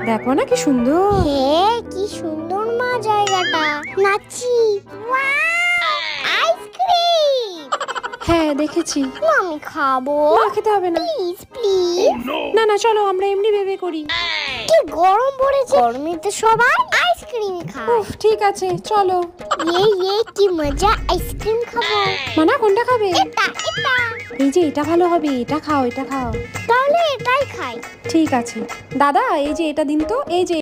দেখো না কি সুন্দর। হ্যাঁ, কি সুন্দর মা জায়গাটা। নাচি। আইসক্রিম। হ্যাঁ দেখেছি। আমি খাবো। না খেতে হবে না, প্লিজ প্লিজ। না না চলো আমরা এমনি ভেবে করি। কি গরম পড়েছে, গরমে তো সবাই আইসক্রিম খায়। উফ ঠিক আছে চলো। ইয়ে কি মজা, আইসক্রিম খাবো। মানা কোনটা খাবে? এটা। এই যে এটা ভালো হবে, এটা খাও এটা খাও। তাহলে এটাই খাই। ঠিক আছে দাদা, এই যে এটা দিন তো, এই যে